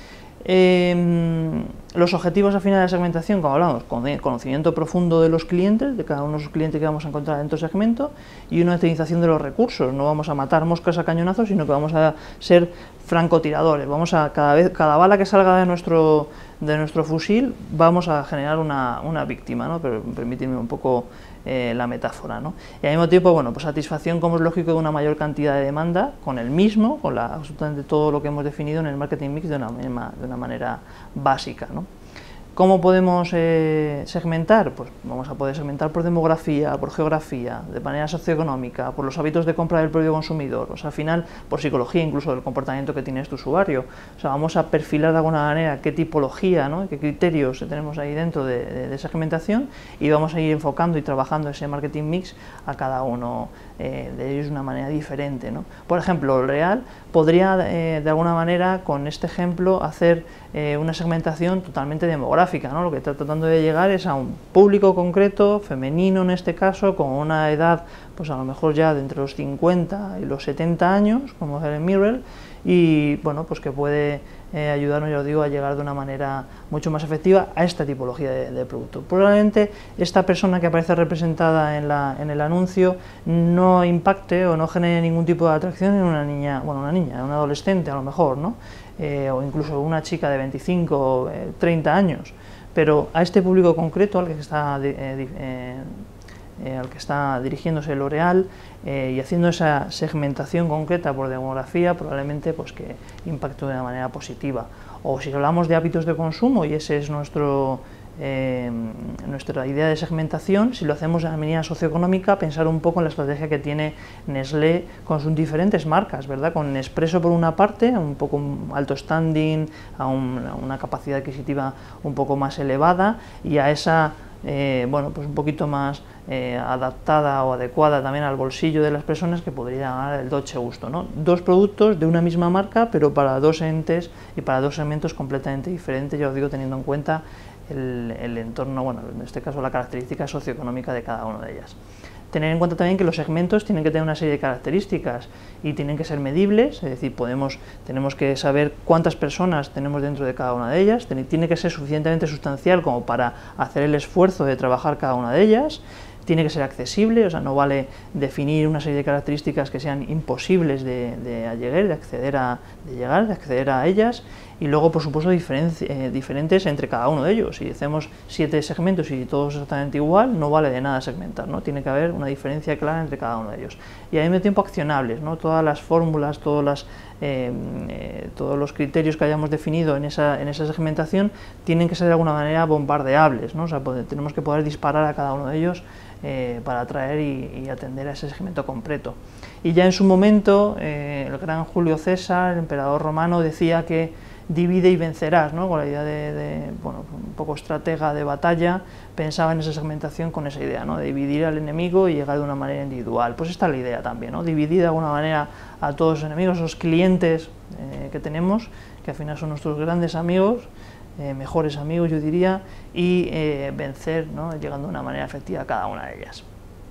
Los objetivos al final de la segmentación, como hablamos, conocimiento profundo de los clientes, de cada uno de los clientes que vamos a encontrar dentro del segmento, y una optimización de los recursos. No vamos a matar moscas a cañonazos, sino que vamos a ser francotiradores. Vamos a cada bala que salga de nuestro fusil, vamos a generar una víctima, ¿no? Pero permíteme un poco la metáfora, ¿no? Y al mismo tiempo, bueno, pues satisfacción, como es lógico, de una mayor cantidad de demanda con absolutamente todo lo que hemos definido en el marketing mix de una manera básica, ¿no? ¿Cómo podemos segmentar? Pues vamos a poder segmentar por demografía, por geografía, de manera socioeconómica, por los hábitos de compra del propio consumidor, o sea, al final, por psicología incluso del comportamiento que tiene este usuario. O sea, vamos a perfilar de alguna manera qué tipología, ¿no?, qué criterios tenemos ahí dentro de segmentación, y vamos a ir enfocando y trabajando ese marketing mix a cada uno de ellos de una manera diferente, ¿no? Por ejemplo, L'Oréal podría de alguna manera, con este ejemplo, hacer una segmentación totalmente demográfica, ¿no? Lo que está tratando de llegar es a un público concreto, femenino en este caso, con una edad pues a lo mejor ya de entre los 50 y los 70 años, como Helen Mirren, y bueno, pues que puede ayudarnos, ya os digo, a llegar de una manera mucho más efectiva a esta tipología de producto. Probablemente esta persona que aparece representada en el anuncio no impacte o no genere ningún tipo de atracción en una niña, una adolescente a lo mejor, ¿no? O incluso una chica de 25 o 30 años, pero a este público concreto al que está dirigiéndose L'Oréal y haciendo esa segmentación concreta por demografía, probablemente pues que impacte de una manera positiva. O si hablamos de hábitos de consumo, y ese es nuestra idea de segmentación, si lo hacemos de manera socioeconómica, pensar un poco en la estrategia que tiene Nestlé con sus diferentes marcas, ¿verdad? Con Nespresso por una parte, un poco alto standing, a una capacidad adquisitiva un poco más elevada, y a esa bueno, pues un poquito más adaptada o adecuada también al bolsillo de las personas, que podría llamar el Dolce Gusto, ¿no? Dos productos de una misma marca, pero para dos entes y para dos segmentos completamente diferentes, ya os digo, teniendo en cuenta el entorno, bueno, en este caso la característica socioeconómica de cada una de ellas. Tener en cuenta también que los segmentos tienen que tener una serie de características y tienen que ser medibles, es decir, tenemos que saber cuántas personas tenemos dentro de cada una de ellas, tiene que ser suficientemente sustancial como para hacer el esfuerzo de trabajar cada una de ellas, tiene que ser accesible, o sea, no vale definir una serie de características que sean imposibles de acceder a ellas, y luego, por supuesto, diferentes entre cada uno de ellos. Si hacemos 7 segmentos y todos exactamente igual, no vale de nada segmentar, ¿no? Tiene que haber una diferencia clara entre cada uno de ellos. Y al mismo tiempo accionables, ¿no? Todas las fórmulas, todas las todos los criterios que hayamos definido en esa segmentación tienen que ser de alguna manera bombardeables, ¿no? O sea, tenemos que poder disparar a cada uno de ellos para atraer y atender a ese segmento completo. Y ya en su momento, el gran Julio César, el emperador romano, decía que divide y vencerás, ¿no? Con la idea bueno, un poco estratega de batalla, pensaba en esa segmentación con esa idea, ¿no? De dividir al enemigo y llegar de una manera individual. Pues esta es la idea también, ¿no? Dividir de alguna manera a todos los enemigos, esos clientes que tenemos, que al final son nuestros grandes amigos, mejores amigos yo diría, y vencer, ¿no? Llegando de una manera efectiva a cada una de ellas.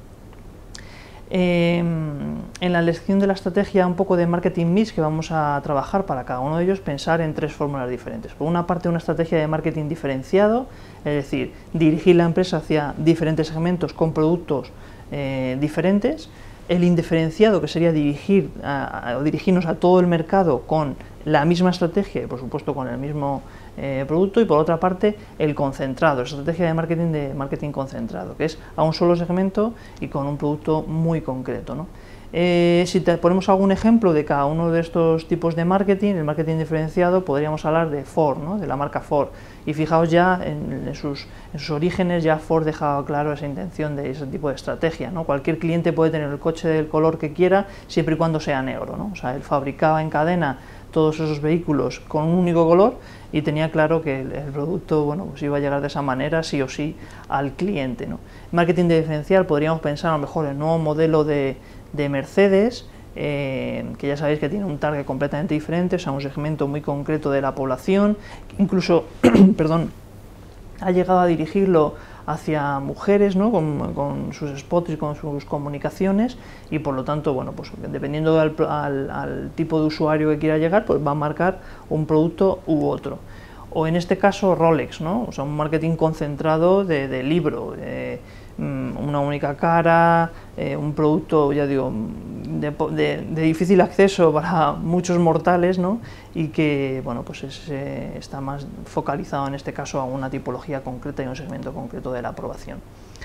En la elección de la estrategia un poco de marketing mix que vamos a trabajar para cada uno de ellos, pensar en 3 fórmulas diferentes. Por una parte, una estrategia de marketing diferenciado, es decir, dirigir la empresa hacia diferentes segmentos con productos diferentes. El indiferenciado, que sería dirigirnos a todo el mercado con la misma estrategia y por supuesto con el mismo producto. Y por otra parte, el concentrado, estrategia de marketing concentrado, que es a un solo segmento y con un producto muy concreto, ¿no? Si ponemos algún ejemplo de cada uno de estos tipos de marketing, el marketing diferenciado, podríamos hablar de Ford, ¿no? De la marca Ford. Y fijaos ya en sus orígenes, ya Ford dejaba claro esa intención de ese tipo de estrategia, ¿no? Cualquier cliente puede tener el coche del color que quiera, siempre y cuando sea negro, ¿no? O sea, él fabricaba en cadena todos esos vehículos con un único color y tenía claro que el producto, bueno, pues iba a llegar de esa manera sí o sí al cliente, ¿no? Marketing diferencial, podríamos pensar a lo mejor en el nuevo modelo de Mercedes, que ya sabéis que tiene un target completamente diferente, o sea, un segmento muy concreto de la población, que incluso perdón, ha llegado a dirigirlo hacia mujeres, ¿no? con sus spots y con sus comunicaciones, y por lo tanto, bueno, pues dependiendo al tipo de usuario que quiera llegar, pues va a marcar un producto u otro. O en este caso Rolex, ¿no? O sea, un marketing concentrado de libro, una única cara, un producto, ya digo, de difícil acceso para muchos mortales, ¿no? Y que, bueno, pues está más focalizado en este caso a una tipología concreta y un segmento concreto de la población.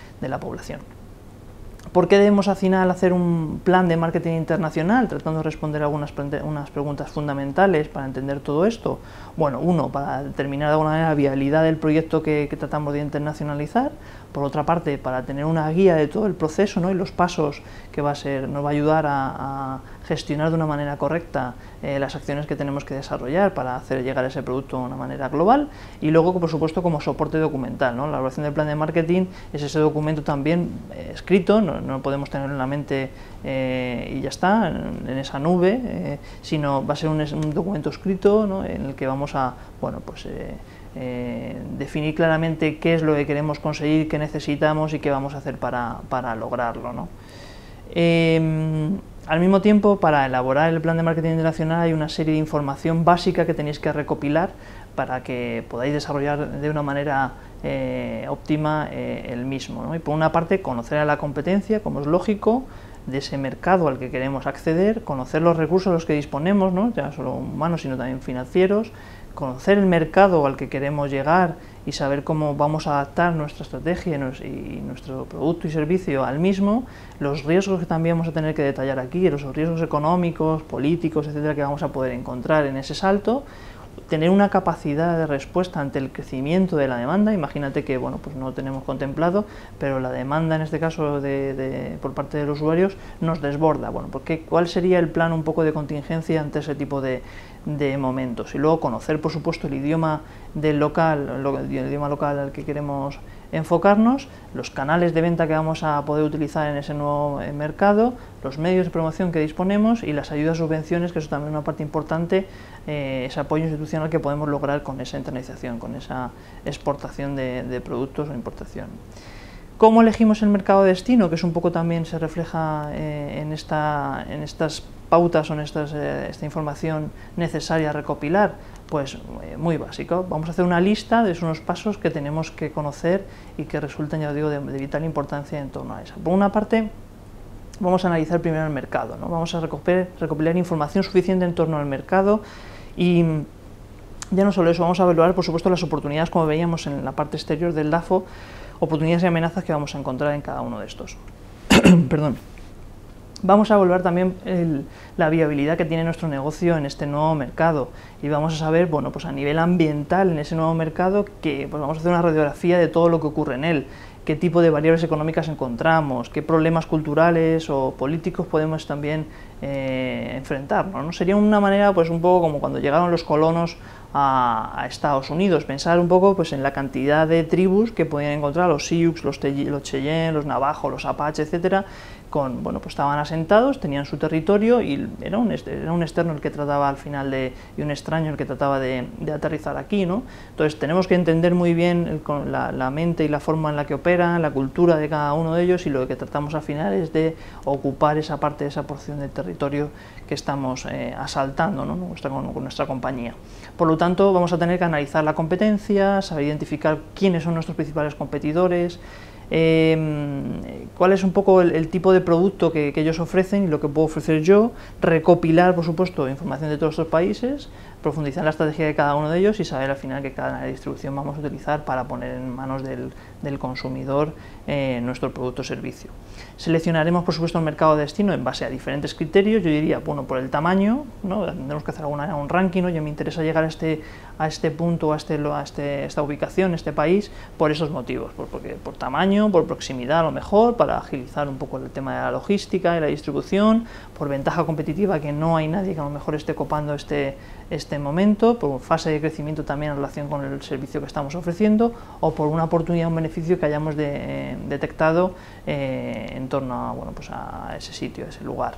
¿Por qué debemos al final hacer un plan de marketing internacional, tratando de responder unas preguntas fundamentales para entender todo esto? Bueno, uno, para determinar de alguna manera la viabilidad del proyecto que tratamos de internacionalizar. Por otra parte, para tener una guía de todo el proceso, ¿no? Y los pasos que nos va a ayudar a gestionar de una manera correcta las acciones que tenemos que desarrollar para hacer llegar ese producto de una manera global. Y luego, por supuesto, como soporte documental, ¿no? La elaboración del plan de marketing es ese documento también escrito, no podemos tenerlo en la mente y ya está, en esa nube, sino va a ser un documento escrito, ¿no? En el que vamos a, bueno, pues definir claramente qué es lo que queremos conseguir, qué necesitamos y qué vamos a hacer para lograrlo, ¿no? Al mismo tiempo, para elaborar el plan de marketing internacional hay una serie de información básica que tenéis que recopilar para que podáis desarrollar de una manera óptima el mismo, ¿no? Y por una parte, conocer a la competencia, como es lógico, de ese mercado al que queremos acceder, conocer los recursos a los que disponemos, ¿no? Ya no solo humanos, sino también financieros, conocer el mercado al que queremos llegar y saber cómo vamos a adaptar nuestra estrategia y nuestro producto y servicio al mismo, los riesgos que también vamos a tener que detallar aquí, los riesgos económicos, políticos, etcétera, que vamos a poder encontrar en ese salto, tener una capacidad de respuesta ante el crecimiento de la demanda. Imagínate que, bueno, pues no lo tenemos contemplado, pero la demanda en este caso por parte de los usuarios nos desborda. Bueno, ¿cuál sería el plan un poco de contingencia ante ese tipo de momentos? Y luego conocer, por supuesto, el idioma local al que queremos enfocarnos, los canales de venta que vamos a poder utilizar en ese nuevo mercado, los medios de promoción que disponemos y las ayudas, subvenciones, que eso también es una parte importante, ese apoyo institucional que podemos lograr con esa internalización, con esa exportación de productos o importación. ¿Cómo elegimos el mercado de destino? Que es un poco también se refleja en estas pautas o en esta información necesaria a recopilar. Pues muy básico, vamos a hacer una lista de unos pasos que tenemos que conocer y que resultan, ya os digo, de vital importancia en torno a eso. Por una parte, vamos a analizar primero el mercado, ¿no? Vamos a recopilar información suficiente en torno al mercado y ya no solo eso, vamos a evaluar, por supuesto, las oportunidades, como veíamos en la parte exterior del DAFO, oportunidades y amenazas que vamos a encontrar en cada uno de estos. Perdón. Vamos a evaluar también la viabilidad que tiene nuestro negocio en este nuevo mercado y vamos a saber, bueno, pues a nivel ambiental en ese nuevo mercado, que pues vamos a hacer una radiografía de todo lo que ocurre en él, qué tipo de variables económicas encontramos, qué problemas culturales o políticos podemos también enfrentarnos, ¿no? Sería una manera, pues un poco como cuando llegaron los colonos a Estados Unidos, pensar un poco pues en la cantidad de tribus que podían encontrar, los Sioux, los Cheyenne, los Navajo, los Apache, etcétera, bueno, pues estaban asentados, tenían su territorio y era un externo el que trataba al final y un extraño el que trataba de aterrizar aquí, ¿no? Entonces tenemos que entender muy bien la mente y la forma en la que operan, la cultura de cada uno de ellos, y lo que tratamos al final es de ocupar esa parte, esa porción del territorio que estamos asaltando, ¿no? con nuestra compañía. Por lo tanto, vamos a tener que analizar la competencia, saber identificar quiénes son nuestros principales competidores, cuál es un poco el tipo de producto que ellos ofrecen y lo que puedo ofrecer yo, recopilar, por supuesto, información de todos estos países, profundizar en la estrategia de cada uno de ellos y saber al final qué cadena de distribución vamos a utilizar para poner en manos del consumidor nuestro producto o servicio. Seleccionaremos, por supuesto, el mercado de destino en base a diferentes criterios. Yo diría, bueno, por el tamaño, ¿no? Tendremos que hacer un ranking, ¿no? Yo me interesa llegar a este punto, a esta ubicación, a este país, por esos motivos, por tamaño, por proximidad a lo mejor, para agilizar un poco el tema de la logística y la distribución, por ventaja competitiva, que no hay nadie que a lo mejor esté copando este momento, por fase de crecimiento también en relación con el servicio que estamos ofreciendo, o por una oportunidad, un beneficio que hayamos detectado en torno a, bueno, pues a ese sitio, a ese lugar.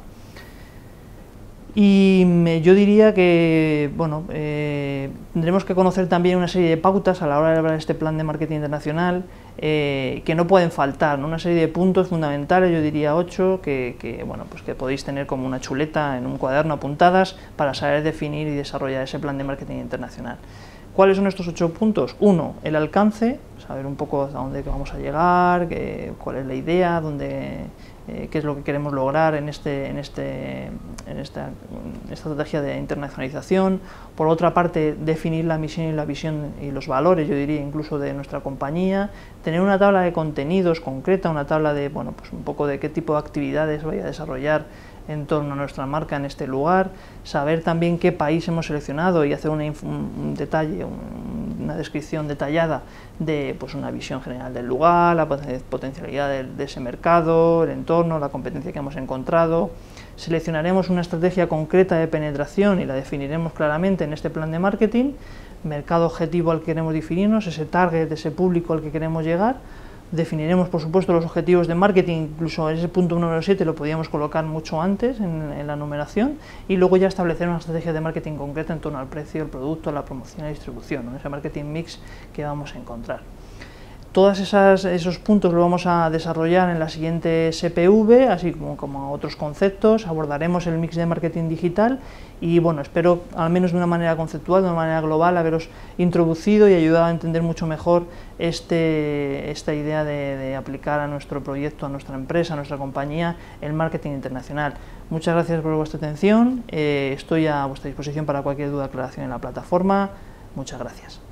Y yo diría que, bueno, tendremos que conocer también una serie de pautas a la hora de elaborar este plan de marketing internacional, que no pueden faltar, ¿no? Una serie de puntos fundamentales, yo diría 8, bueno, pues que podéis tener como una chuleta en un cuaderno apuntadas para saber definir y desarrollar ese plan de marketing internacional. ¿Cuáles son estos 8 puntos? 1, el alcance, saber un poco a dónde vamos a llegar, cuál es la idea, qué es lo que queremos lograr en esta estrategia de internacionalización. Por otra parte, definir la misión y la visión y los valores, yo diría, incluso de nuestra compañía. Tener una tabla de contenidos concreta, una tabla de, bueno, pues un poco de qué tipo de actividades voy a desarrollar en torno a nuestra marca en este lugar, saber también qué país hemos seleccionado y hacer un detalle, una descripción detallada de pues una visión general del lugar, la potencialidad de ese mercado, el entorno, la competencia que hemos encontrado. Seleccionaremos una estrategia concreta de penetración y la definiremos claramente en este plan de marketing, mercado objetivo al que queremos definirnos, ese target, ese público al que queremos llegar. Definiremos, por supuesto, los objetivos de marketing, incluso ese punto número 7 lo podíamos colocar mucho antes en la numeración, y luego ya establecer una estrategia de marketing concreta en torno al precio, el producto, la promoción y la distribución, ¿no? Ese marketing mix que vamos a encontrar. Todos esos puntos los vamos a desarrollar en la siguiente SPV, así como otros conceptos. Abordaremos el mix de marketing digital y, bueno, espero, al menos de una manera conceptual, de una manera global, haberos introducido y ayudado a entender mucho mejor esta idea de aplicar a nuestro proyecto, a nuestra empresa, a nuestra compañía, el marketing internacional. Muchas gracias por vuestra atención. Estoy a vuestra disposición para cualquier duda o aclaración en la plataforma. Muchas gracias.